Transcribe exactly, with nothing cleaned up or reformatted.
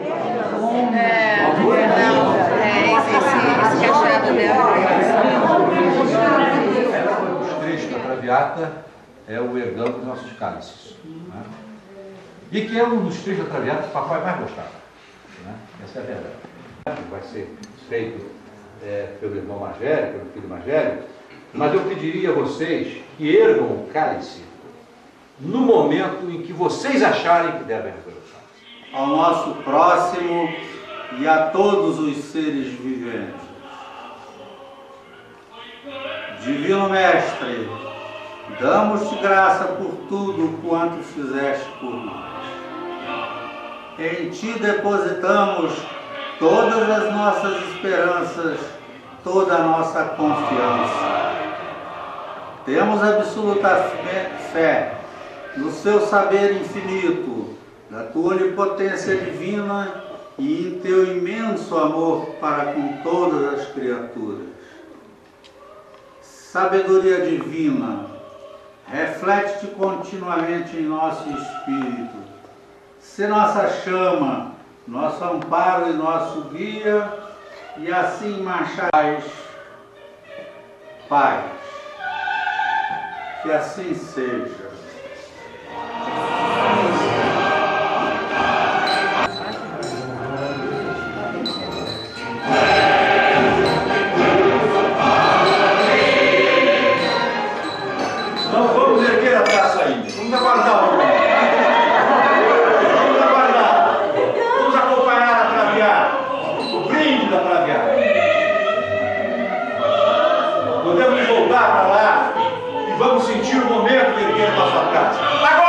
É, não, é esse, esse, esse cachado dela. Os trechos da Traviata é o Ergão dos nossos cálices. Né? E que é um dos trechos da Traviata que o papai mais gostava. Né? Essa é a verdade. Vai ser feito é, pelo irmão mais velho, pelo filho mais velho, mas eu pediria a vocês que ergam o cálice no momento em que vocês acharem que devem erguer o cálice. Ao nosso próximo e a todos os seres viventes. Divino Mestre, damos-te graça por tudo quanto fizeste por nós. Em ti depositamos todas as nossas esperanças, toda a nossa confiança. Temos absoluta fé no seu saber infinito, da tua onipotência divina e em teu imenso amor para com todas as criaturas. Sabedoria divina, reflete-te continuamente em nosso espírito. Sê nossa chama, nosso amparo e nosso guia, e assim marchais paz. Que assim seja. Não vamos erguer a taça ainda. Vamos aguardar um momento. Vamos aguardar. Vamos acompanhar a Traviata. O brinde da Traviata. Podemos voltar para lá e vamos sentir o momento de erguer nossa taça. Agora!